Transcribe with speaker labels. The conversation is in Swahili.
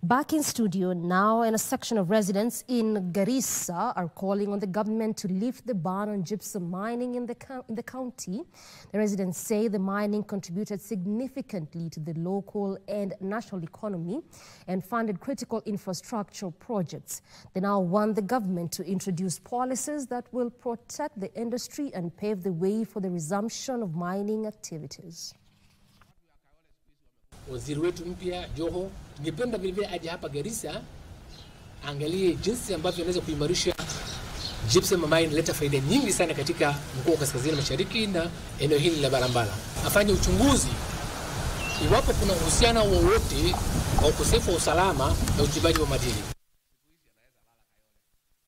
Speaker 1: Back in studio now, and a section of residents in Garissa are calling on the government to lift the ban on gypsum mining in the county. The residents say the mining contributed significantly to the local and national economy and funded critical infrastructure projects. They now want the government to introduce policies that will protect the industry and pave the way for the resumption of mining activities.
Speaker 2: Waziri wetu mpya Joho, ningependa vile aje hapa Garissa angalie jinsi ambavyo anaweza kuimarisha gypsum mine, leta faida nyingi sana katika mkoa wa Kaskazini Mashariki na eneo hili la Barambala. Afanye uchunguzi iwapo kuna uhusiano wowote wa ukosefu wa usalama na uchimbaji wa madini.